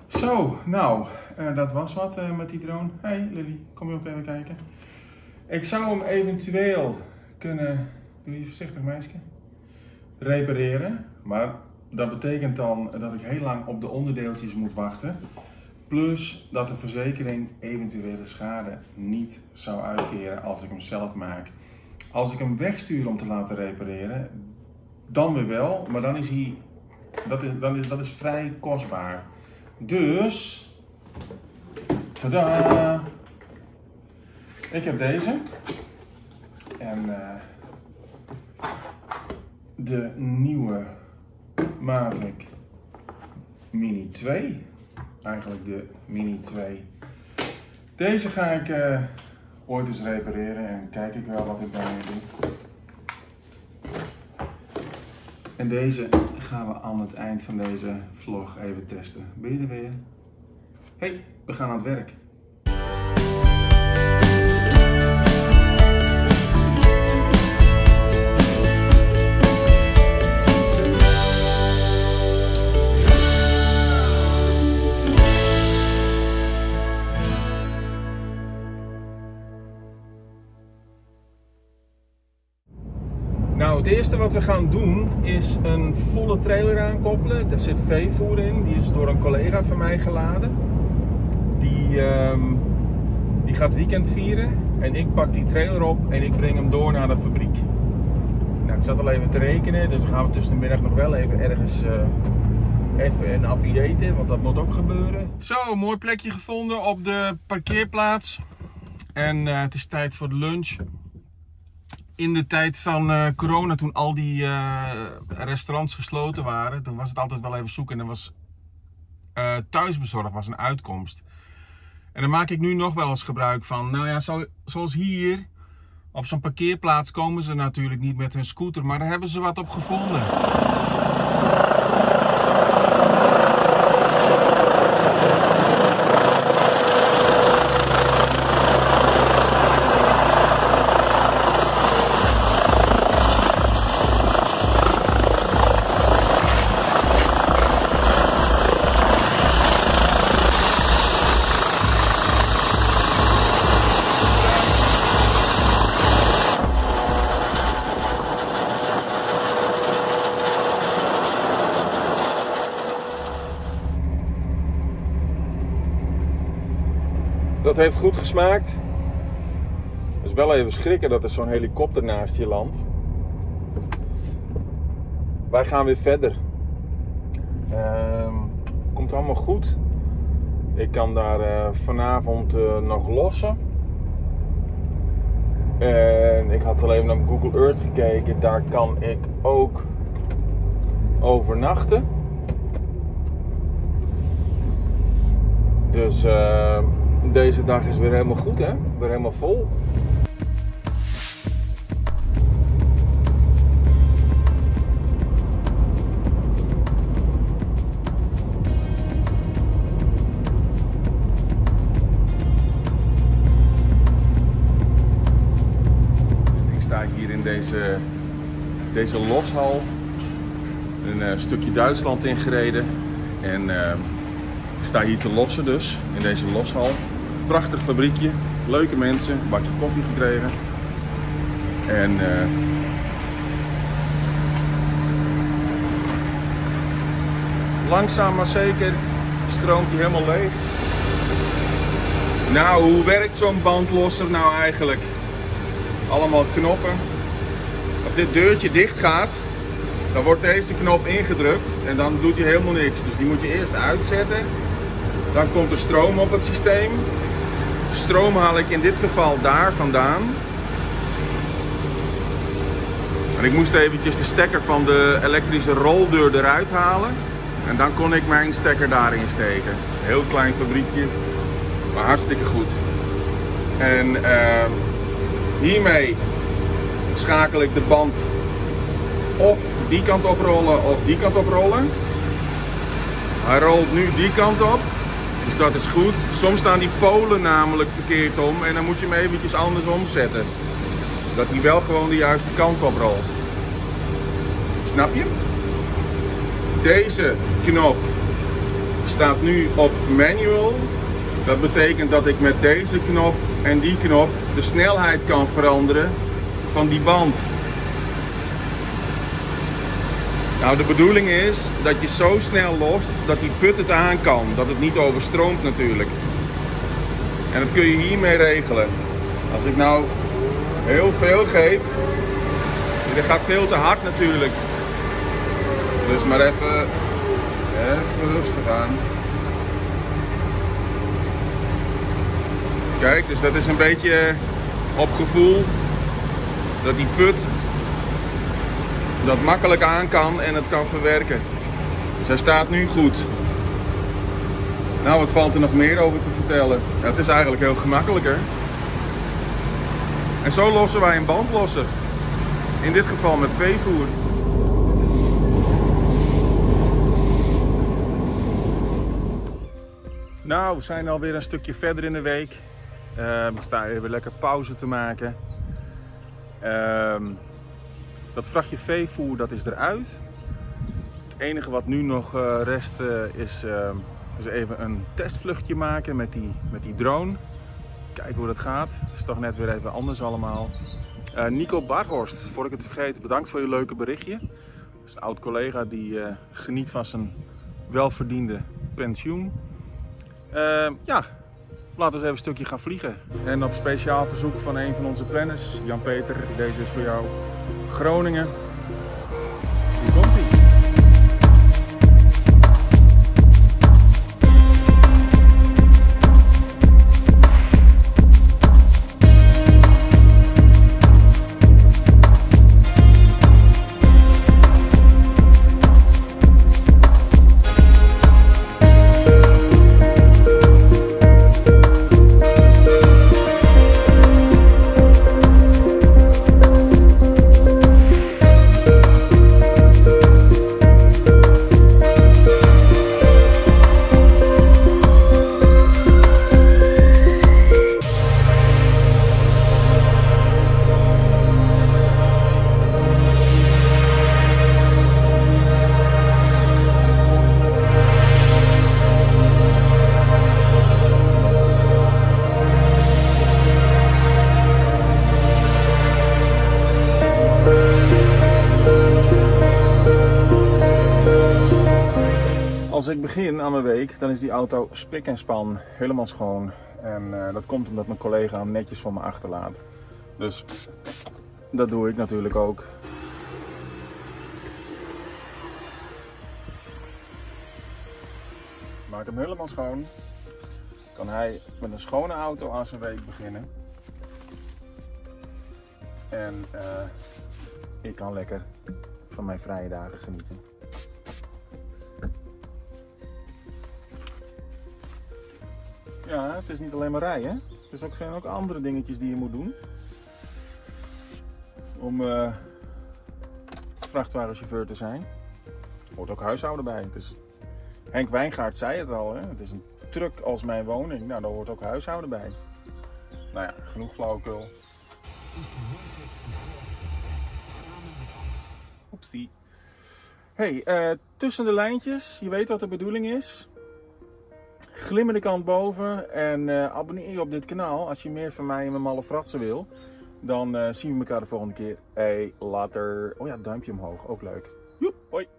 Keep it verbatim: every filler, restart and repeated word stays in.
Zo, nou, uh, dat was wat uh, met die drone. Hey Lily, kom je ook even kijken? Ik zou hem eventueel kunnen, doe je voorzichtig meisje, repareren. Maar dat betekent dan dat ik heel lang op de onderdeeltjes moet wachten. Plus dat de verzekering eventuele schade niet zou uitkeren als ik hem zelf maak. Als ik hem wegstuur om te laten repareren, dan weer wel, maar dan is hij, dat is, dan is, dat is vrij kostbaar. Dus, tadaa! Ik heb deze. En uh, de nieuwe Mavic Mini twee. Eigenlijk de Mini twee. Deze ga ik uh, ooit eens repareren en kijk ik wel wat ik daarmee doe. En deze gaan we aan het eind van deze vlog even testen. Ben je er weer? Hey, we gaan aan het werk. Nou, het eerste wat we gaan doen is een volle trailer aankoppelen. Daar zit veevoer in, die is door een collega van mij geladen. Die, um, die gaat weekend vieren en ik pak die trailer op en ik breng hem door naar de fabriek. Nou, ik zat al even te rekenen, dus dan gaan we tussen de middag nog wel even ergens uh, even een appie eten, want dat moet ook gebeuren. Zo, mooi plekje gevonden op de parkeerplaats. En uh, het is tijd voor de lunch. In de tijd van uh, corona, toen al die uh, restaurants gesloten waren, dan was het altijd wel even zoeken en dan was uh, thuisbezorgd was een uitkomst. En daar maak ik nu nog wel eens gebruik van. Nou ja, zo, zoals hier, op zo'n parkeerplaats komen ze natuurlijk niet met hun scooter, maar daar hebben ze wat op gevonden. Dat heeft goed gesmaakt. Het is wel even schrikken dat er zo'n helikopter naast je landt. Wij gaan weer verder. Uh, komt allemaal goed. Ik kan daar uh, vanavond uh, nog lossen. En ik had al even naar Google Earth gekeken. Daar kan ik ook overnachten. Dus uh, deze dag is weer helemaal goed, hè? Weer helemaal vol. Ik sta hier in deze, deze loshal. Een uh, stukje Duitsland ingereden. En uh, ik sta hier te lossen dus, in deze loshal. Prachtig fabriekje, leuke mensen, een bakje koffie gekregen. En uh, langzaam maar zeker stroomt hij helemaal leeg. Nou, hoe werkt zo'n bandlosser nou eigenlijk? Allemaal knoppen. Als dit deurtje dicht gaat, dan wordt deze knop ingedrukt en dan doet hij helemaal niks. Dus die moet je eerst uitzetten. Dan komt er stroom op het systeem. Stroom haal ik in dit geval daar vandaan. En ik moest eventjes de stekker van de elektrische roldeur eruit halen. En dan kon ik mijn stekker daarin steken. Heel klein fabriekje, maar hartstikke goed. En uh, hiermee schakel ik de band of die kant oprollen of die kant oprollen. Hij rolt nu die kant op. Dus dat is goed. Soms staan die polen namelijk verkeerd om en dan moet je hem eventjes andersom zetten. Dat hij wel gewoon de juiste kant op rolt. Snap je? Deze knop staat nu op manual. Dat betekent dat ik met deze knop en die knop de snelheid kan veranderen van die band. Nou, de bedoeling is dat je zo snel lost dat die put het aan kan. Dat het niet overstroomt natuurlijk. En dat kun je hiermee regelen. Als ik nou heel veel geef, dit gaat veel te hard natuurlijk. Dus maar even, even rustig aan. Kijk, dus dat is een beetje op gevoel dat die put dat makkelijk aan kan en het kan verwerken. Dus hij staat nu goed. Nou, wat valt er nog meer over te vertellen? Ja, het is eigenlijk heel gemakkelijker. En zo lossen wij een bandlosser. In dit geval met veevoer. Nou, we zijn alweer een stukje verder in de week. Uh, ik sta even lekker pauze te maken. Uh, dat vrachtje veevoer, dat is eruit. Het enige wat nu nog uh, rest uh, is, uh, is even een testvluchtje maken met die, met die drone. Kijken hoe dat gaat. Het is toch net weer even anders allemaal. Uh, Nico Barhorst, voor ik het vergeet, bedankt voor je leuke berichtje. Dat is een oud collega die uh, geniet van zijn welverdiende pensioen. Uh, ja, laten we eens even een stukje gaan vliegen. En op speciaal verzoek van een van onze planners, Jan-Peter, deze is voor jou, Groningen. Hier komt ie. Als ik begin aan mijn week, dan is die auto spik en span, helemaal schoon. En uh, dat komt omdat mijn collega hem netjes voor me achterlaat. Dus dat doe ik natuurlijk ook. Maak hem helemaal schoon. Kan hij met een schone auto aan zijn week beginnen. En uh, ik kan lekker van mijn vrije dagen genieten. Ja, het is niet alleen maar rijden. Er ook, zijn ook andere dingetjes die je moet doen. Om uh, vrachtwagenchauffeur te zijn. Er hoort ook huishouden bij. Het is, Henk Wijngaard zei het al, hè? Het is een truck als mijn woning. Nou, daar hoort ook huishouden bij. Nou ja, genoeg flauwekul. Oepsie. Hey, uh, tussen de lijntjes, je weet wat de bedoeling is. Glimmer de kant boven en uh, abonneer je op dit kanaal als je meer van mij en mijn malle fratsen wil. Dan uh, zien we elkaar de volgende keer. Hey, later. Oh ja, duimpje omhoog, ook leuk. Joep, hoi.